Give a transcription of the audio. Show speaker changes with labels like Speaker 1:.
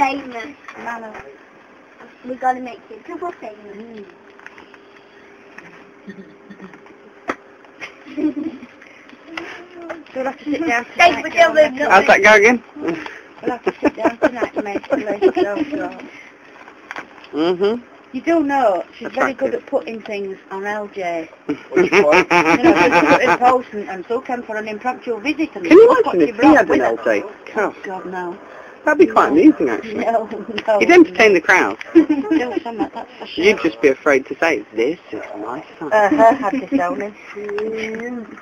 Speaker 1: famous.
Speaker 2: Nana.
Speaker 1: We gotta make you double famous.
Speaker 2: We'll have to sit down tonight.
Speaker 3: How's that go again?
Speaker 2: We'll have to sit down tonight to make it. You do know, she's very good at putting things on LJ. You know, she's put in post and so come for an impromptu visit. And
Speaker 3: Can you imagine if he had an LJ?
Speaker 2: Oh, God, no.
Speaker 3: That'd be quite amusing, actually.
Speaker 2: No.
Speaker 3: He'd entertain the crowd.
Speaker 2: Do something, that's for sure.
Speaker 3: You'd just be afraid to say, this is my son.
Speaker 2: Had this on him.